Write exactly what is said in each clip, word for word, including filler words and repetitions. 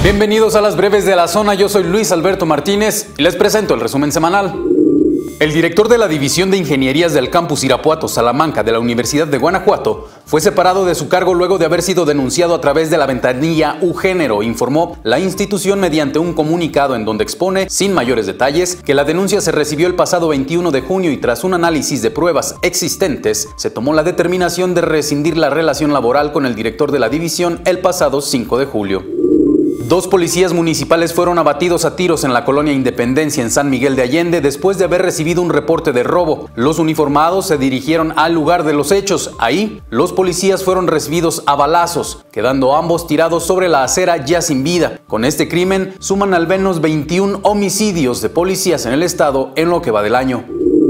Bienvenidos a las breves de la zona, yo soy Luis Alberto Martínez y les presento el resumen semanal. El director de la División de Ingenierías del Campus Irapuato Salamanca de la Universidad de Guanajuato fue separado de su cargo luego de haber sido denunciado a través de la ventanilla U-Género, informó la institución mediante un comunicado en donde expone, sin mayores detalles, que la denuncia se recibió el pasado veintiuno de junio y tras un análisis de pruebas existentes, se tomó la determinación de rescindir la relación laboral con el director de la división el pasado cinco de julio. Dos policías municipales fueron abatidos a tiros en la colonia Independencia en San Miguel de Allende después de haber recibido un reporte de robo. Los uniformados se dirigieron al lugar de los hechos. Ahí, los policías fueron recibidos a balazos, quedando ambos tirados sobre la acera ya sin vida. Con este crimen, suman al menos veintiún homicidios de policías en el estado en lo que va del año.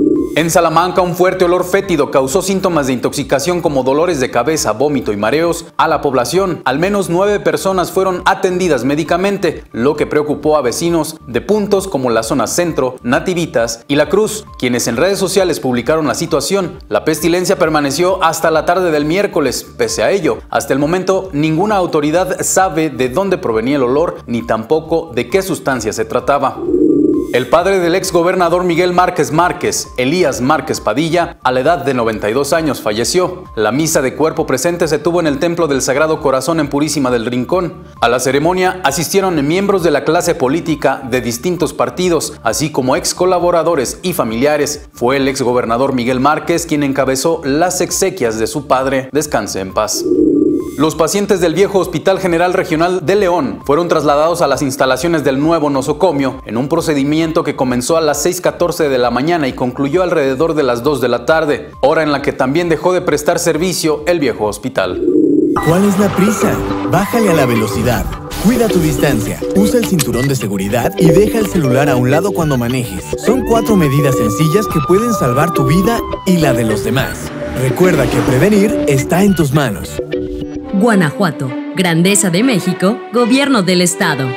En Salamanca, un fuerte olor fétido causó síntomas de intoxicación como dolores de cabeza, vómito y mareos a la población. Al menos nueve personas fueron atendidas médicamente, lo que preocupó a vecinos de puntos como la zona centro, Nativitas y La Cruz, quienes en redes sociales publicaron la situación. La pestilencia permaneció hasta la tarde del miércoles. Pese a ello, hasta el momento ninguna autoridad sabe de dónde provenía el olor ni tampoco de qué sustancia se trataba. El padre del ex gobernador Miguel Márquez Márquez, Elías Márquez Padilla, a la edad de noventa y dos años falleció. La misa de cuerpo presente se tuvo en el Templo del Sagrado Corazón en Purísima del Rincón. A la ceremonia asistieron miembros de la clase política de distintos partidos, así como ex colaboradores y familiares. Fue el ex gobernador Miguel Márquez quien encabezó las exequias de su padre. Descanse en paz. Los pacientes del viejo Hospital General Regional de León fueron trasladados a las instalaciones del nuevo nosocomio en un procedimiento que comenzó a las seis catorce de la mañana y concluyó alrededor de las dos de la tarde, hora en la que también dejó de prestar servicio el viejo hospital. ¿Cuál es la prisa? Bájale a la velocidad. Cuida tu distancia, usa el cinturón de seguridad y deja el celular a un lado cuando manejes. Son cuatro medidas sencillas que pueden salvar tu vida y la de los demás. Recuerda que prevenir está en tus manos. Guanajuato, Grandeza de México, Gobierno del Estado.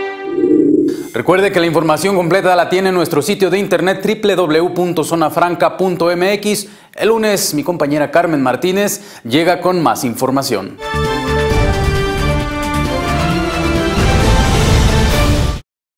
Recuerde que la información completa la tiene en nuestro sitio de internet doble u doble u doble u punto zona franca punto m x. El lunes mi compañera Carmen Martínez llega con más información.